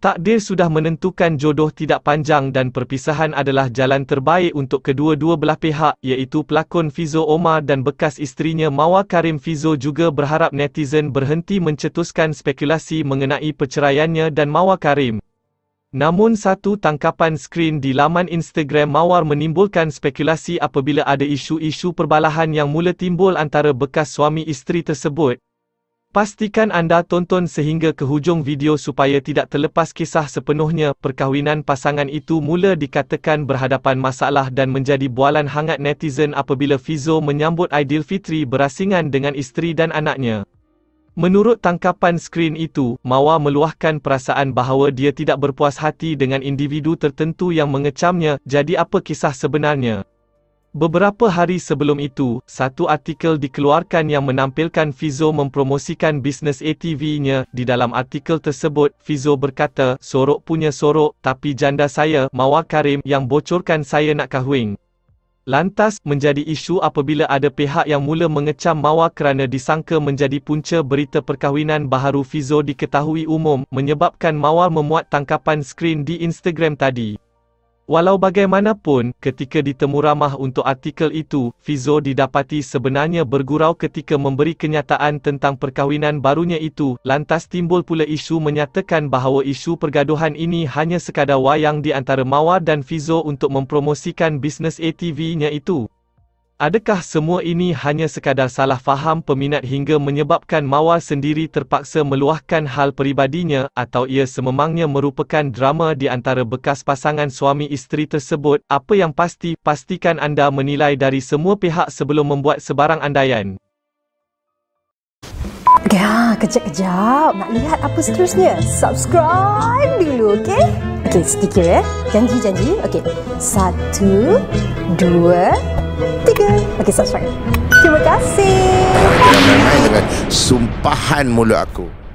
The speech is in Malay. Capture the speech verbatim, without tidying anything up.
Takdir sudah menentukan jodoh tidak panjang dan perpisahan adalah jalan terbaik untuk kedua-dua belah pihak, iaitu pelakon Fizo Omar dan bekas isterinya Mawar Karim. Fizo juga berharap netizen berhenti mencetuskan spekulasi mengenai perceraiannya dan Mawar Karim. Namun satu tangkapan skrin di laman Instagram Mawar menimbulkan spekulasi apabila ada isu-isu perbalahan yang mula timbul antara bekas suami isteri tersebut. Pastikan anda tonton sehingga ke hujung video supaya tidak terlepas kisah sepenuhnya. Perkahwinan pasangan itu mula dikatakan berhadapan masalah dan menjadi bualan hangat netizen apabila Fizo menyambut Aidilfitri berasingan dengan isteri dan anaknya. Menurut tangkapan skrin itu, Mawar meluahkan perasaan bahawa dia tidak berpuas hati dengan individu tertentu yang mengecamnya. Jadi apa kisah sebenarnya? Beberapa hari sebelum itu, satu artikel dikeluarkan yang menampilkan Fizo mempromosikan bisnes A T V-nya. Di dalam artikel tersebut, Fizo berkata, "Sorok punya sorok, tapi janda saya, Mawar Karim, yang bocorkan saya nak kahwin." Lantas, menjadi isu apabila ada pihak yang mula mengecam Mawar kerana disangka menjadi punca berita perkahwinan baharu Fizo diketahui umum, menyebabkan Mawar memuat tangkapan skrin di Instagram tadi. Walau bagaimanapun, ketika ditemu ramah untuk artikel itu, Fizo didapati sebenarnya bergurau ketika memberi kenyataan tentang perkahwinan barunya itu. Lantas timbul pula isu menyatakan bahawa isu pergaduhan ini hanya sekadar wayang di antara Mawar dan Fizo untuk mempromosikan bisnes A T V-nya itu. Adakah semua ini hanya sekadar salah faham peminat hingga menyebabkan Mawar sendiri terpaksa meluahkan hal peribadinya, atau ia sememangnya merupakan drama di antara bekas pasangan suami isteri tersebut? Apa yang pasti, pastikan anda menilai dari semua pihak sebelum membuat sebarang andaian. Ya, kejap-kejap. Nak lihat apa seterusnya? Subscribe dulu, okey? Okey, sedikit ya. Janji-janji. Okey. Satu, dua, tiga. Okey, subscribe. Terima kasih. Jangan main dengan sumpahan mulut aku.